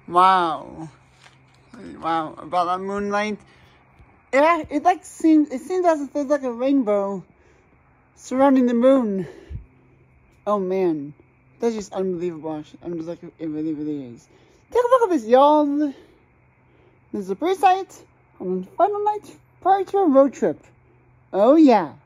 Wow. Wow, about that moonlight. Yeah, it seems as if there's like a rainbow surrounding the moon. Oh man, that's just unbelievable. I'm just like, it really, really is. Take a look at this, y'all. This is a pre-sight on the final night prior to a road trip. Oh yeah.